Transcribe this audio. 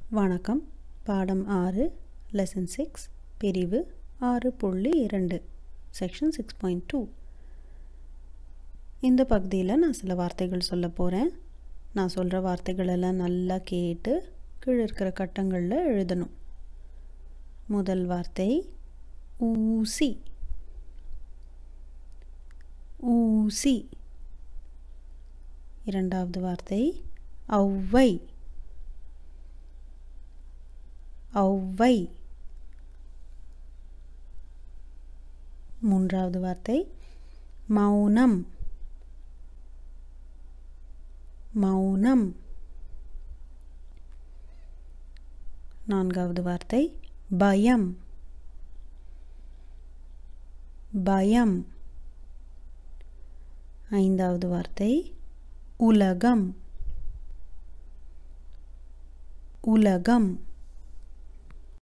வணக்கம். பாடம் 6 Lesson 6 பிரிவு 6.2 Section 6.2. இந்த பகுதியில் நான் சில வார்த்தைகள் சொல்ல போகிறேன். நான் சொல்கிற வார்த்தைகள் எல்லாம் நல்லா கேட்டு கீழே இருக்கிற கட்டங்களில் எழுதணும். முதல் வார்த்தை ஊசி. ஊசி. இரண்டாவது வார்த்தை ஔவை. ஔவை. மூன்றாவது வார்த்தை மௌனம். மௌனம். நான்காவது வார்த்தை பயம். பயம். ஐந்தாவது வார்த்தை உலகம். உலகம்.